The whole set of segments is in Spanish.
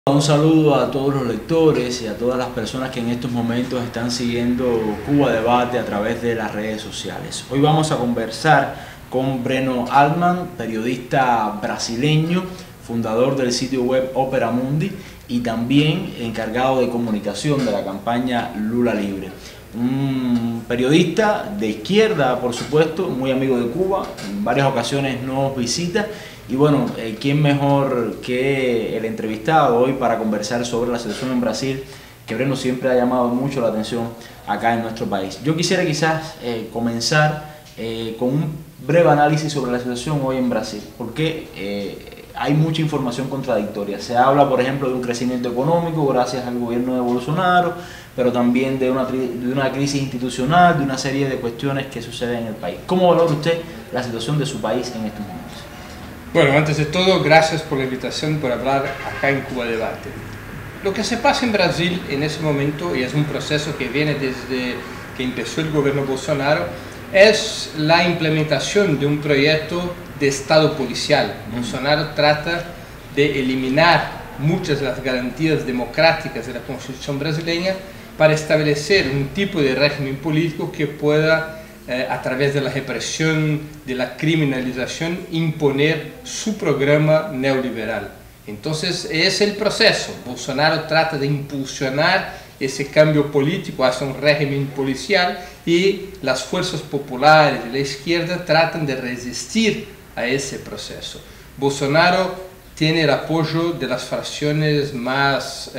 Un saludo a todos los lectores y a todas las personas que en estos momentos están siguiendo Cuba Debate a través de las redes sociales. Hoy vamos a conversar con Breno Altman, periodista brasileño, fundador del sitio web Opera Mundi y también encargado de comunicación de la campaña Lula Libre. Un periodista de izquierda, por supuesto, muy amigo de Cuba, en varias ocasiones nos visita. Y bueno, ¿quién mejor que el entrevistado hoy para conversar sobre la situación en Brasil, que Breno siempre ha llamado mucho la atención acá en nuestro país? Yo quisiera quizás comenzar con un breve análisis sobre la situación hoy en Brasil, porque hay mucha información contradictoria. Se habla, por ejemplo, de un crecimiento económico gracias al gobierno de Bolsonaro, pero también de una crisis institucional, de una serie de cuestiones que suceden en el país. ¿Cómo valora usted la situación de su país en estos momentos? Bueno, antes de todo, gracias por la invitación por hablar acá en Cuba Debate. Lo que se pasa en Brasil en ese momento, y es un proceso que viene desde que empezó el gobierno Bolsonaro, es la implementación de un proyecto de Estado policial. Bolsonaro trata de eliminar muchas de las garantías democráticas de la Constitución brasileña para establecer un tipo de régimen político que pueda a través de la represión, de la criminalización, imponer su programa neoliberal. Entonces es el proceso. Bolsonaro trata de impulsionar ese cambio político hacia un régimen policial y las fuerzas populares de la izquierda tratan de resistir a ese proceso. Bolsonaro tiene el apoyo de las fracciones más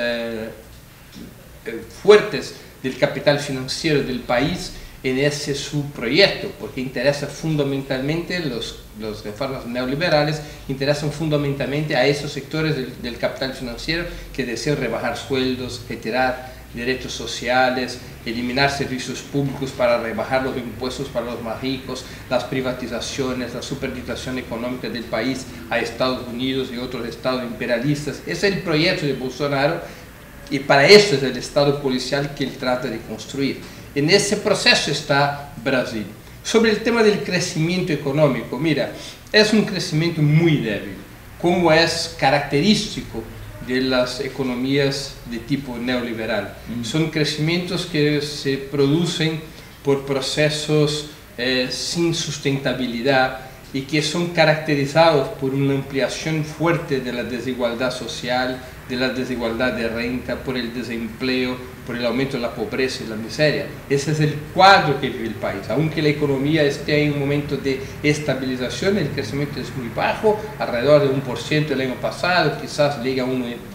fuertes del capital financiero del país en ese su proyecto, porque interesa fundamentalmente las reformas neoliberales, interesan fundamentalmente a esos sectores del capital financiero que desean rebajar sueldos, retirar derechos sociales, eliminar servicios públicos para rebajar los impuestos para los más ricos, las privatizaciones, la superditación económica del país a Estados Unidos y otros estados imperialistas. Ese es el proyecto de Bolsonaro y para eso es el Estado policial que él trata de construir. En ese proceso está Brasil. Sobre el tema del crecimiento económico, mira, es un crecimiento muy débil, como es característico de las economías de tipo neoliberal. Son crecimientos que se producen por procesos sin sustentabilidad y que son caracterizados por una ampliación fuerte de la desigualdad social, de la desigualdad de renta, por el desempleo, por el aumento de la pobreza y la miseria. Ese es el cuadro que vive el país. Aunque la economía esté en un momento de estabilización, el crecimiento es muy bajo, alrededor de 1% el año pasado, quizás llegue a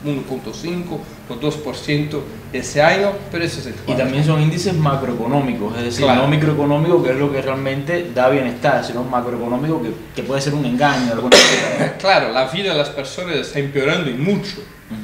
1.5 o 2% ese año, pero ese es el cuadro. Y también son índices macroeconómicos, es decir, claro, no microeconómico, que es lo que realmente da bienestar, sino macroeconómico que puede ser un engaño de alguna manera. Claro, la vida de las personas está empeorando y mucho.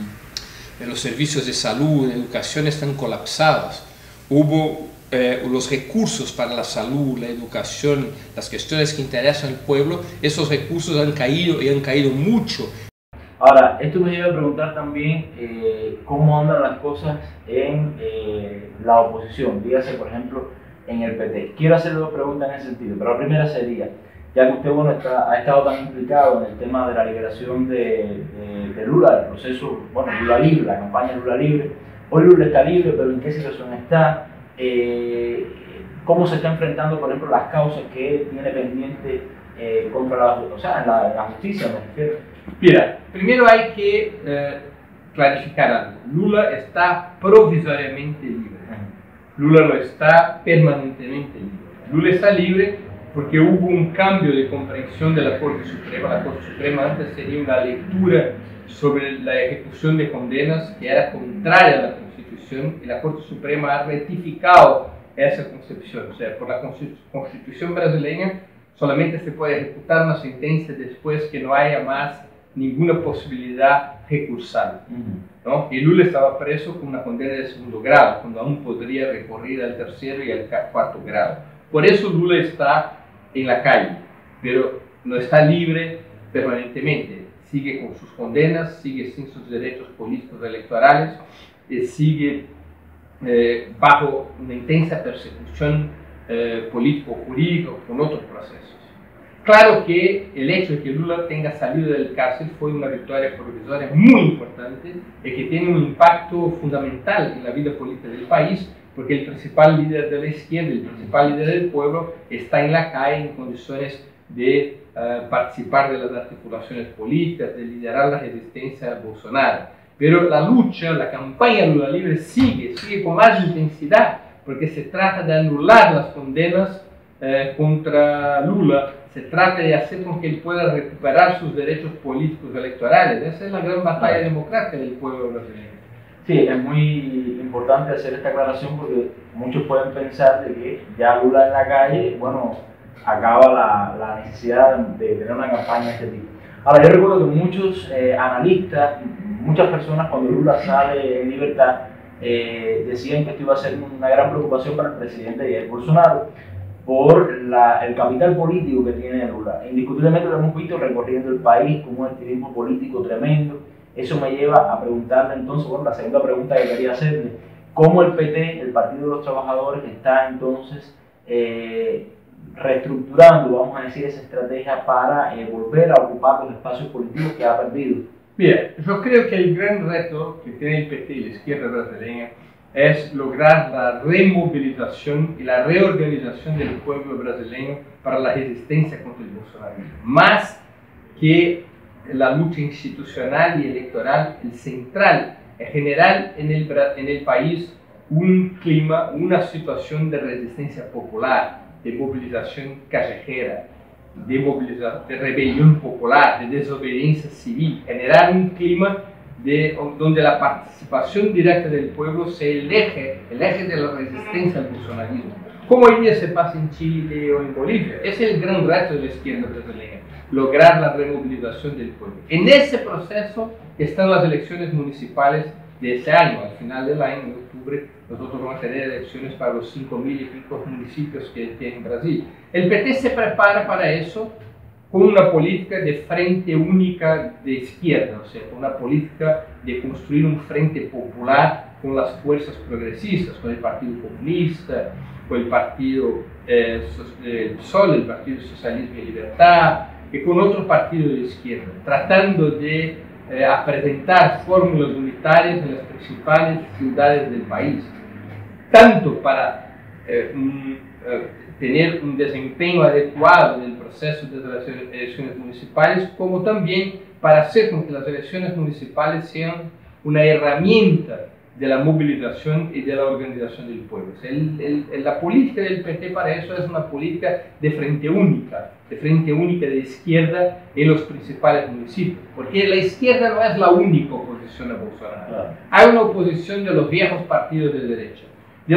Los servicios de salud, de educación están colapsados. Hubo los recursos para la salud, la educación, las cuestiones que interesan al pueblo, esos recursos han caído y han caído mucho. Ahora, esto me lleva a preguntar también cómo andan las cosas en la oposición, dígase por ejemplo en el PT. Quiero hacerle dos preguntas en ese sentido, pero la primera sería, ya que usted ha estado tan implicado en el tema de la liberación de Lula, el proceso, Lula Libre, la campaña Lula Libre. Hoy Lula está libre, pero ¿en qué situación está? ¿Cómo se está enfrentando, por ejemplo, las causas que tiene pendiente contra la justicia, me refiero? Mira, primero hay que clarificar algo. Lula está provisoriamente libre. Lula no está permanentemente libre. Lula está libre porque hubo un cambio de comprensión de la Corte Suprema. La Corte Suprema antes tenía una lectura sobre la ejecución de condenas que era contraria a la Constitución y la Corte Suprema ha rectificado esa concepción. O sea, por la Constitución brasileña solamente se puede ejecutar una sentencia después que no haya más ninguna posibilidad recursal, ¿no? Y Lula estaba preso con una condena de segundo grado, cuando aún podría recurrir al tercero y al cuarto grado. Por eso Lula está en la calle, pero no está libre permanentemente. Sigue con sus condenas, sigue sin sus derechos políticos electorales, sigue bajo una intensa persecución político-jurídica con otros procesos. Claro que el hecho de que Lula tenga salido del cárcel fue una victoria provisoria muy importante y que tiene un impacto fundamental en la vida política del país, porque el principal líder de la izquierda, el principal líder del pueblo, está en la calle en condiciones de participar de las articulaciones políticas, de liderar la resistencia a Bolsonaro. Pero la lucha, la campaña Lula Libre sigue con más intensidad, porque se trata de anular las condenas contra Lula, se trata de hacer con que él pueda recuperar sus derechos políticos electorales. Esa es la gran batalla democrática del pueblo brasileño. Sí, es muy importante hacer esta aclaración porque muchos pueden pensar de que ya Lula en la calle, bueno, acaba la necesidad de tener una campaña de este tipo. Ahora, yo recuerdo que muchos analistas, muchas personas cuando Lula sale en libertad, decían que esto iba a ser una gran preocupación para el presidente Jair Bolsonaro por el capital político que tiene Lula. Indiscutiblemente lo hemos visto recorriendo el país con un activismo político tremendo. Eso me lleva a preguntarle entonces, bueno, la segunda pregunta que quería hacerle, ¿cómo el PT, el Partido de los Trabajadores, está entonces reestructurando, vamos a decir, esa estrategia para volver a ocupar los espacios políticos que ha perdido? Bien, yo creo que el gran reto que tiene el PT y la izquierda brasileña es lograr la removilización y la reorganización del pueblo brasileño para la resistencia contra el bolsonarismo. Más que la lucha institucional y electoral, el central es generar en el país un clima, una situación de resistencia popular, de movilización callejera, de rebelión popular, de desobediencia civil, generar un clima donde la participación directa del pueblo sea el eje de la resistencia al bolsonarismo, como hoy día se pasa en Chile o en Bolivia. Es el gran reto de la izquierda brasileña, lograr la removilización del pueblo. En ese proceso están las elecciones municipales de ese año. Al final del año, en octubre, nosotros vamos a tener elecciones para los 5.000 y pico municipios que tiene en Brasil. El PT se prepara para eso con una política de frente única de izquierda, o sea, con una política de construir un frente popular con las fuerzas progresistas, con el Partido Comunista, con el Partido PSOL, el Partido Socialismo y Libertad, y con otro partido de izquierda, tratando de presentar fórmulas unitarias en las principales ciudades del país, tanto para tener un desempeño adecuado en el proceso de las elecciones municipales, como también para hacer con que las elecciones municipales sean una herramienta de la movilización y de la organización del pueblo. O sea, la política del PT para eso es una política de frente única de izquierda en los principales municipios, porque la izquierda no es la única oposición a Bolsonaro. Claro. Hay una oposición de los viejos partidos de derecha,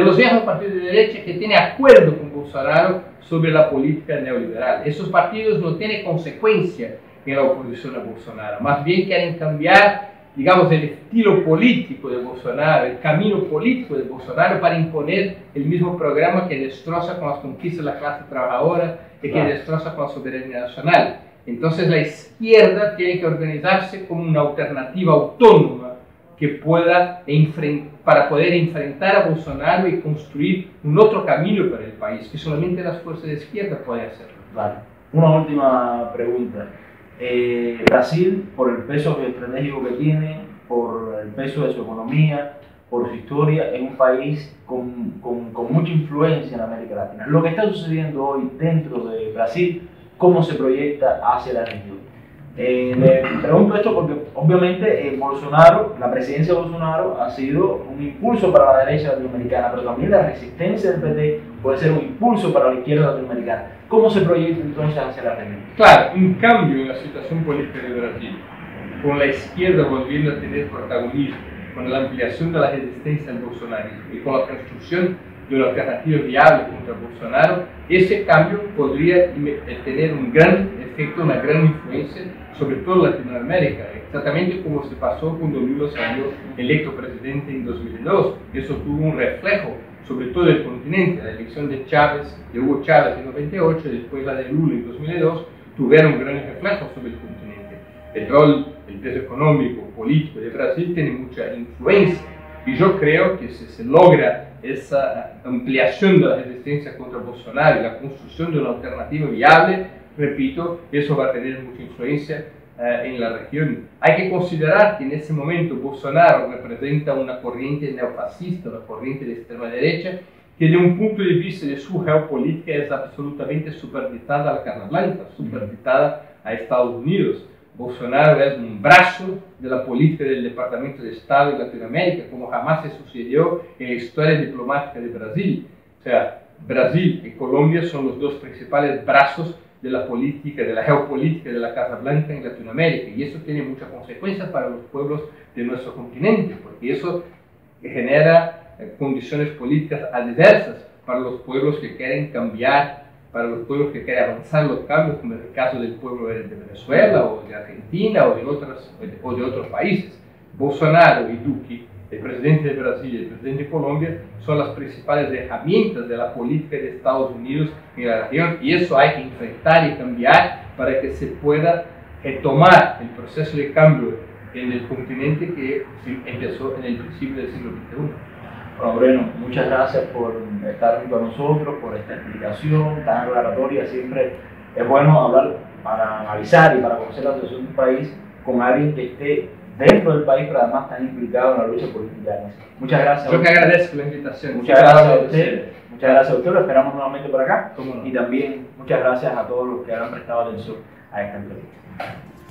que tiene acuerdo con Bolsonaro sobre la política neoliberal. Esos partidos no tienen consecuencia en la oposición a Bolsonaro, más bien quieren cambiar, digamos, el estilo político de Bolsonaro, el camino político de Bolsonaro para imponer el mismo programa que destroza con las conquistas de la clase trabajadora y que destroza con la soberanía nacional. Entonces la izquierda tiene que organizarse como una alternativa autónoma que pueda para poder enfrentar a Bolsonaro y construir un otro camino para el país, que solamente las fuerzas de izquierda pueden hacerlo. Vale. Una última pregunta. Brasil, por el peso estratégico que tiene, por el peso de su economía, por su historia, es un país con mucha influencia en América Latina. Lo que está sucediendo hoy dentro de Brasil, ¿cómo se proyecta hacia la región? Le pregunto esto porque obviamente Bolsonaro, la presidencia de Bolsonaro ha sido un impulso para la derecha latinoamericana, pero también la resistencia del PT puede ser un impulso para la izquierda latinoamericana. ¿Cómo se proyecta entonces hacia la región? Claro, un cambio en la situación política de Brasil, con la izquierda volviendo a tener protagonismo, con la ampliación de la resistencia al bolsonarismo y con la construcción de una alternativa viable contra Bolsonaro, ese cambio podría tener un gran efecto, una gran influencia sobre toda Latinoamérica, exactamente como se pasó cuando Lula salió electo presidente en 2002. Eso tuvo un reflejo sobre todo el continente. La elección de Hugo Chávez en 98 y después la de Lula en 2002 tuvieron un gran reflejo sobre el continente. El rol, el peso económico, político de Brasil tiene mucha influencia y yo creo que si se logra esa ampliación de la resistencia contra Bolsonaro y la construcción de una alternativa viable, repito, eso va a tener mucha influencia en la región. Hay que considerar que en ese momento Bolsonaro representa una corriente neofascista, una corriente de extrema derecha, que desde un punto de vista de su geopolítica es absolutamente superditada a la Casa Blanca, superditada a Estados Unidos. Bolsonaro es un brazo de la política del Departamento de Estado de Latinoamérica, como jamás se sucedió en la historia diplomática de Brasil. O sea, Brasil y Colombia son los dos principales brazos de la política, de la geopolítica de la Casa Blanca en Latinoamérica, y eso tiene muchas consecuencias para los pueblos de nuestro continente, porque eso genera condiciones políticas adversas para los pueblos que quieren cambiar, para los pueblos que quieren avanzar los cambios, como es el caso del pueblo de Venezuela o de Argentina o de otros países. Bolsonaro y Duque, el presidente de Brasil y el presidente de Colombia, son las principales herramientas de la política de Estados Unidos en la región, y eso hay que enfrentar y cambiar para que se pueda retomar el proceso de cambio en el continente que empezó en el principio del siglo XXI. Bueno, Breno, muchas gracias por estar junto a nosotros, por esta explicación tan aclaratoria. Siempre es bueno hablar para analizar y para conocer la situación de un país con alguien que esté dentro del país, pero además tan implicado en la lucha política. Muchas gracias. Yo que agradezco la invitación. Muchas gracias a usted. Muchas gracias a usted. Lo esperamos nuevamente por acá. ¿Cómo no? Y también muchas gracias a todos los que han prestado atención a esta entrevista.